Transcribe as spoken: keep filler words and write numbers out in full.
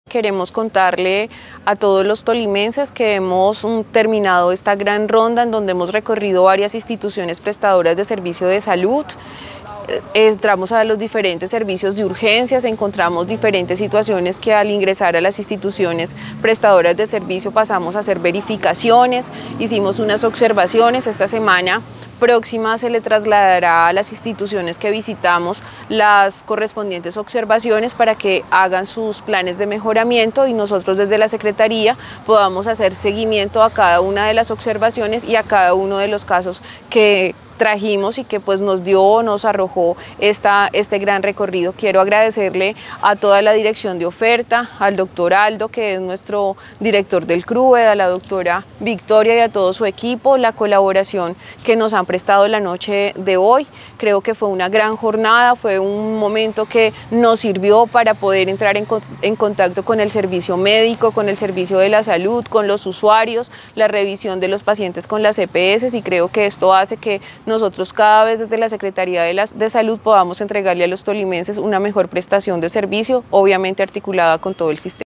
Queremos contarle a todos los tolimenses que hemos um, terminado esta gran ronda en donde hemos recorrido varias instituciones prestadoras de servicio de salud. Entramos a los diferentes servicios de urgencias, encontramos diferentes situaciones que al ingresar a las instituciones prestadoras de servicio pasamos a hacer verificaciones, hicimos unas observaciones. Esta semana próxima se le trasladará a las instituciones que visitamos las correspondientes observaciones para que hagan sus planes de mejoramiento y nosotros desde la Secretaría podamos hacer seguimiento a cada una de las observaciones y a cada uno de los casos que trajimos y que pues nos dio, nos arrojó esta, este gran recorrido. Quiero agradecerle a toda la dirección de oferta, al doctor Aldo, que es nuestro director del CRUED, a la doctora Victoria y a todo su equipo, la colaboración que nos han prestado la noche de hoy. Creo que fue una gran jornada, fue un momento que nos sirvió para poder entrar en, en contacto con el servicio médico, con el servicio de la salud, con los usuarios, la revisión de los pacientes con las E P S, y creo que esto hace que nosotros cada vez desde la Secretaría de, la, de Salud podamos entregarle a los tolimenses una mejor prestación de servicio, obviamente articulada con todo el sistema.